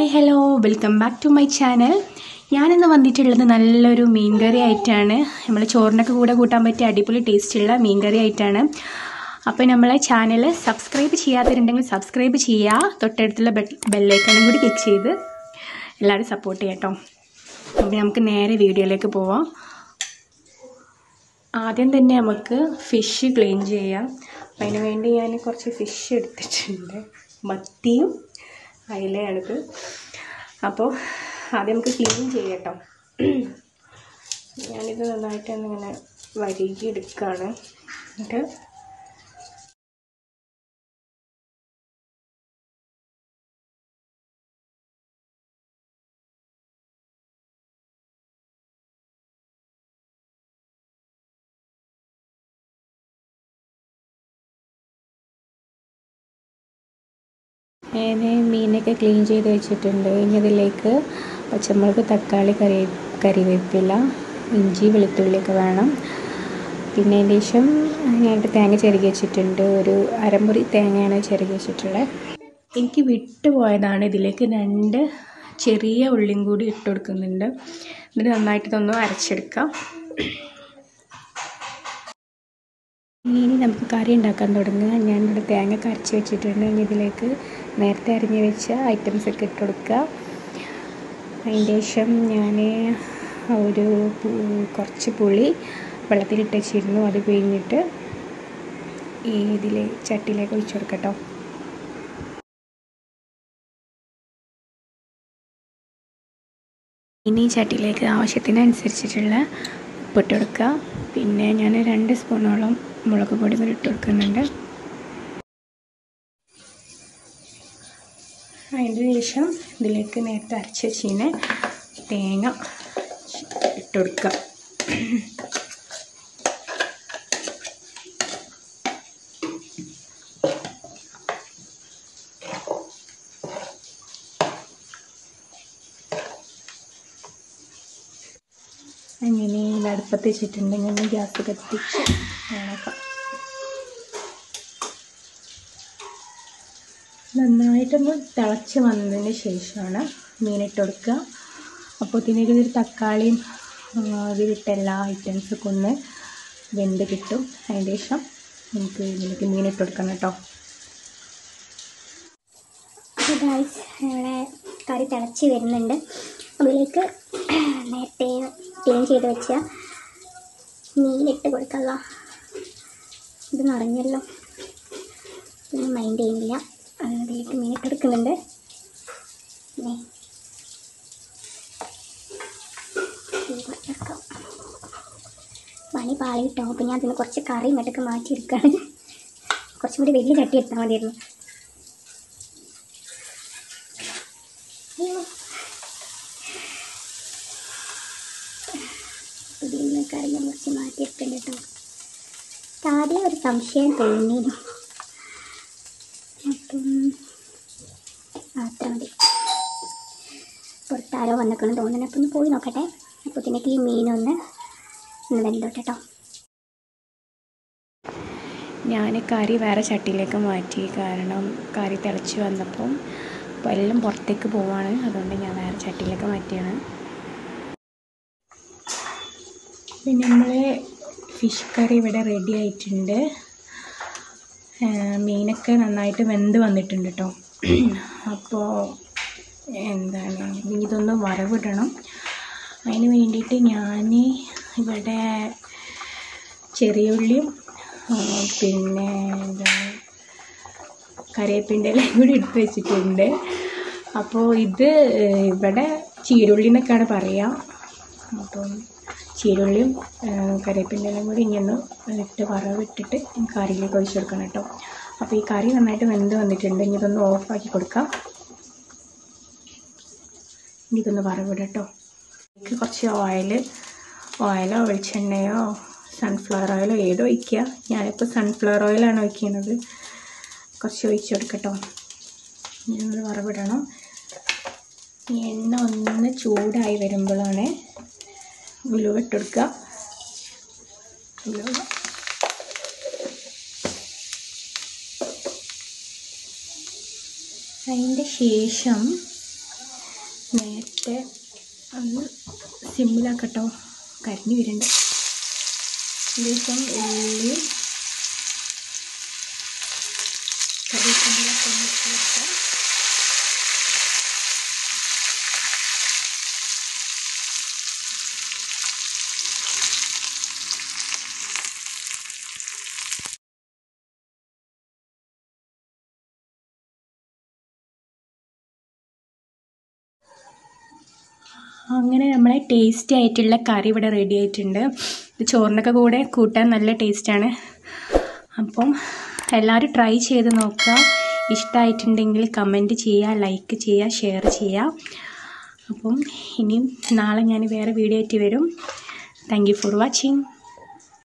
Hi hello welcome back to my channel. ഞാനിന്ന് വന്നിട്ടുള്ളത് നല്ലൊരു മീൻകറി ആയിട്ടാണ്. നമ്മൾ ചോറിനൊക്കെ കൂടെ കൂട്ടാൻ പറ്റിയ അടിപൊളി ടേസ്റ്റുള്ള മീൻകറി ആയിട്ടാണ്. അപ്പോൾ നമ്മളെ ചാനൽ സബ്സ്ക്രൈബ് ചെയ്യാത്തവരുണ്ടെങ്കിൽ സബ്സ്ക്രൈബ് ചെയ്യുക, തൊട്ടടുത്തുള്ള ബെല്ലൈക്കണും കൂടി ക്ലിക്ക് ചെയ്ത് എല്ലാവരും സപ്പോർട്ട് ചെയ്യാം കേട്ടോ. അപ്പോൾ നമുക്ക് നേരെ വീഡിയോയിലേക്ക് പോവാം. ആദ്യം തന്നെ നമുക്ക് ഫിഷ് ക്ലീൻ ചെയ്യാം. അപ്പോൾ അതിന് വേണ്ടി ഞാൻ കുറച്ച് ഫിഷ് എടുത്തിട്ടുണ്ട്. മത്തിയും അയിലയാണിത്. അപ്പോൾ ആദ്യം നമുക്ക് ക്ലീൻ ചെയ്യാം കേട്ടോ. ഞാനിത് നന്നായിട്ട് ഇങ്ങനെ വരികി എടുക്കുകയാണ്. എന്നിട്ട് ഞാൻ മീനൊക്കെ ക്ലീൻ ചെയ്ത് വെച്ചിട്ടുണ്ട്. ഇനി ഇതിലേക്ക് പച്ചമുളക്, തക്കാളി, കറിവേപ്പില, ഇഞ്ചി, വെളുത്തുള്ളിയൊക്കെ വേണം. പിന്നെ അതിന് ശേഷം ഞാനിട്ട് തേങ്ങ ചിരകി വെച്ചിട്ടുണ്ട്. ഒരു അരമുറി തേങ്ങയാണ് ചിരകി വെച്ചിട്ടുള്ളത്. എനിക്ക് വിട്ടുപോയതാണ്, ഇതിലേക്ക് 2 ചെറിയ ഉള്ളിയും കൂടി ഇട്ട് കൊടുക്കുന്നുണ്ട്. എന്നിട്ട് നന്നായിട്ട് ഇതൊന്ന് അരച്ചെടുക്കാം. ഇനി നമുക്ക് കറി ഉണ്ടാക്കാൻ തുടങ്ങുക. ഞാനിവിടെ തേങ്ങ അരച്ച് വെച്ചിട്ടുണ്ട്. ഇനി ഇതിലേക്ക് നേരത്തെ അരിഞ്ഞ് വെച്ച ഐറ്റംസൊക്കെ ഇട്ട് കൊടുക്കുക. അതിൻ്റെ ശേഷം ഞാൻ കുറച്ച് പുളി വെള്ളത്തിലിട്ട് വെച്ചിരുന്നു. അത് പിഴിഞ്ഞിട്ട് ചട്ടിയിലേക്ക് ഒഴിച്ച് കൊടുക്കട്ടോ. ഇനി ചട്ടിയിലേക്ക് ആവശ്യത്തിനനുസരിച്ചിട്ടുള്ള ഉപ്പിട്ട് കൊടുക്കുക. പിന്നെ ഞാൻ 2 സ്പൂണോളം മുളക് പൊടി കൂടി ഇട്ട് കൊടുക്കുന്നുണ്ട്. അതിന് ശേഷം ഇതിലേക്ക് നേരത്തെ അരച്ച് വെച്ചിന് തേങ്ങ ഇട്ട് കൊടുക്കുക. അങ്ങനെ അടുപ്പത്ത് വെച്ചിട്ടുണ്ടെങ്കിൽ ഗ്യാസ് കത്തിച്ച് ഓണാക്കാം. നന്നായിട്ടൊന്ന് തിളച്ച് വന്നതിന് ശേഷമാണ് മീനിട്ട് കൊടുക്കുക. അപ്പോൾ ഇതിനൊരു തക്കാളിയും ഇതിലിട്ട എല്ലാ ഐറ്റംസൊക്കെ ഒന്ന് വെന്ത് കിട്ടും. അതിന് ശേഷം നമുക്ക് ഇതിലേക്ക് മീനിട്ട് കൊടുക്കണം കേട്ടോ. നമ്മളെ കറി തിളച്ച് വരുന്നുണ്ട്. അതിലേക്ക് നേരത്തെ ക്ലീൻ ചെയ്ത് വെച്ച മീനിട്ട് കൊടുക്കല്ല. ഇത് നിറഞ്ഞല്ലോ, പിന്നെ മൈൻഡ് ചെയ്യുന്നില്ല. അതിലേക്ക് മീനിട്ട് കൊടുക്കുന്നുണ്ട്. പണി പാളി കിട്ടോ. അപ്പോൾ ഞാൻ അതിന് കുറച്ച് കറി ഇങ്ങോട്ടൊക്കെ മാറ്റിയെടുക്കുകയാണ്. കുറച്ചും കൂടി വലിയ ചട്ടി എടുത്താൽ മതിയായിരുന്നു. ഇതിൽ കറി ഞാൻ കുറച്ച് മാറ്റിയെടുക്കണ്ട കേട്ടോ. ആദ്യം ഒരു സംശയം തോന്നിയിരുന്നു. അപ്പം അത്ര മതി. പുറത്താരോ വന്നേക്കണം തോന്നുന്നു. അപ്പം ഒന്ന് പോയി നോക്കട്ടെ. അപ്പോൾ ഇതിനൊക്കെ ഈ മീനൊന്ന് വെന്തോട്ടെ കേട്ടോ. ഞാൻ കറി വേറെ ചട്ടിയിലേക്ക് മാറ്റി. കാരണം കറി തിളച്ച് വന്നപ്പം എല്ലാം പുറത്തേക്ക് പോവാണ്. അതുകൊണ്ട് ഞാൻ വേറെ ചട്ടിയിലേക്ക് മാറ്റിയാണ്. പിന്നെ നമ്മൾ ഫിഷ് കറി ഇവിടെ റെഡി ആയിട്ടുണ്ട്. മീനൊക്കെ നന്നായിട്ട് വെന്ത് വന്നിട്ടുണ്ട് കേട്ടോ. അപ്പോൾ ഇതൊന്ന് വറവിടണം. അതിന് വേണ്ടിയിട്ട് ഞാൻ ഇവിടെ ചെറിയ ഉള്ളിയും പിന്നെ കറിവേപ്പിൻ്റെ ഇലയും കൂടി എടുത്ത് വെച്ചിട്ടുണ്ട്. അപ്പോൾ ഇത് ഇവിടെ ചീരുള്ളി എന്നൊക്കെയാണ് പറയുക. അപ്പം ചീരുള്ളിയും കറിവേപ്പിൻ്റെ ഇലയും കൂടി ഇങ്ങനെ ഇട്ട് വറവിട്ടിട്ട് കറിയിലേക്ക് ഒഴിച്ച് കൊടുക്കണം കേട്ടോ. അപ്പോൾ ഈ കറി നന്നായിട്ട് വെന്ത് വന്നിട്ടുണ്ട്. ഇനി ഇതൊന്ന് ഓഫാക്കി കൊടുക്കാം. ഇനി ഇതൊന്ന് വറവിടാം കേട്ടോ. എനിക്ക് കുറച്ച് ഓയിലോ വെളിച്ചെണ്ണയോ സൺഫ്ലവർ ഓയിലോ ഏതോ ഒഴിക്കുക. ഞാനിപ്പോൾ സൺഫ്ലവർ ഓയിലാണ് ഒഴിക്കുന്നത്. കുറച്ച് ഒഴിച്ച് കൊടുക്കട്ടോ. ഇനി വറവിടണം. എണ്ണ ഒന്ന് ചൂടായി വരുമ്പോഴാണ് ഉലുവ ഇട്ട് കൊടുക്കുക. ഉലുവ അതിൻ്റെ ശേഷം നേരത്തെ ഒന്ന് സിമ്മിലാക്കട്ടോ, കരിഞ്ഞു വരുന്നുണ്ട്. ദിവസം ഉള്ളി കറിവേപ്പിലൊക്കെ വെക്കാം. അങ്ങനെ നമ്മളെ ടേസ്റ്റി ആയിട്ടുള്ള കറി ഇവിടെ റെഡി ആയിട്ടുണ്ട്. ഇത് ചോറിനൊക്കെ കൂടെ കൂട്ടാൻ നല്ല ടേസ്റ്റാണ്. അപ്പം എല്ലാവരും ട്രൈ ചെയ്ത് നോക്കുക. ഇഷ്ടമായിട്ടുണ്ടെങ്കിൽ കമൻറ്റ് ചെയ്യുക, ലൈക്ക് ചെയ്യുക, ഷെയർ ചെയ്യുക. അപ്പം ഇനിയും നാളെ ഞാൻ വേറെ വീഡിയോ ആയിട്ട് വരും. Thank you for watching.